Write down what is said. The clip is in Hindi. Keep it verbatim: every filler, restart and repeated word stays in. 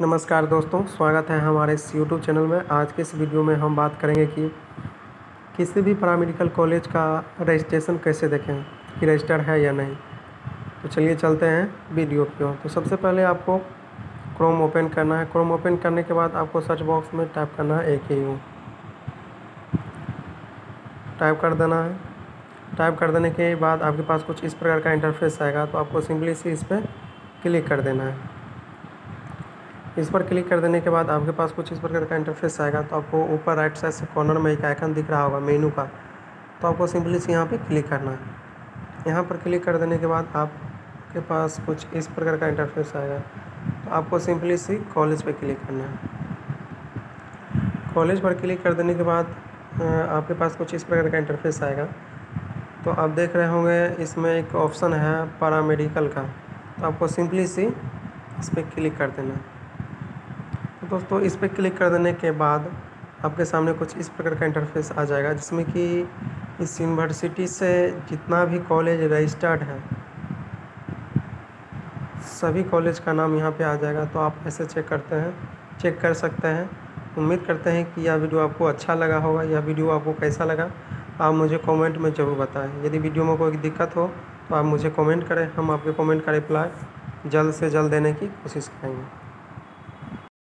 नमस्कार दोस्तों, स्वागत है हमारे इस यूट्यूब चैनल में। आज के इस वीडियो में हम बात करेंगे कि किसी भी पैरामेडिकल कॉलेज का रजिस्ट्रेशन कैसे देखें कि रजिस्टर है या नहीं। तो चलिए चलते हैं वीडियो की ओर। तो सबसे पहले आपको क्रोम ओपन करना है। क्रोम ओपन करने के बाद आपको सर्च बॉक्स में टाइप करना है ए के यू, टाइप कर देना है। टाइप कर देने के बाद आपके पास कुछ इस प्रकार का इंटरफेस आएगा, तो आपको सिंपली सी इस पर क्लिक कर देना है। इस पर क्लिक कर देने के बाद आपके पास कुछ इस प्रकार का इंटरफेस आएगा, तो आपको ऊपर राइट साइड से कॉर्नर में एक आइकन दिख रहा होगा मेनू का, तो आपको सिंपली से यहाँ पे क्लिक करना है। यहाँ पर क्लिक कर देने के बाद आपके पास कुछ इस प्रकार का इंटरफेस आएगा, तो आपको सिंपली सी कॉलेज पे क्लिक करना है। कॉलेज पर क्लिक कर देने के बाद आपके पास कुछ इस प्रकार का इंटरफेस आएगा, तो आप देख रहे होंगे इसमें एक ऑप्शन है पैरामेडिकल का, तो आपको सिंपली सी इस पर क्लिक कर देना है। तो दोस्तों इस पर क्लिक कर देने के बाद आपके सामने कुछ इस प्रकार का इंटरफेस आ जाएगा, जिसमें कि इस यूनिवर्सिटी से जितना भी कॉलेज रजिस्टर्ड है सभी कॉलेज का नाम यहाँ पे आ जाएगा। तो आप ऐसे चेक करते हैं चेक कर सकते हैं। उम्मीद करते हैं कि यह वीडियो आपको अच्छा लगा होगा। यह वीडियो आपको कैसा लगा आप मुझे कमेंट में ज़रूर बताएं। यदि वीडियो में कोई दिक्कत हो तो आप मुझे कमेंट करें, हम आपके कमेंट का रिप्लाई जल्द से जल्द देने की कोशिश करेंगे।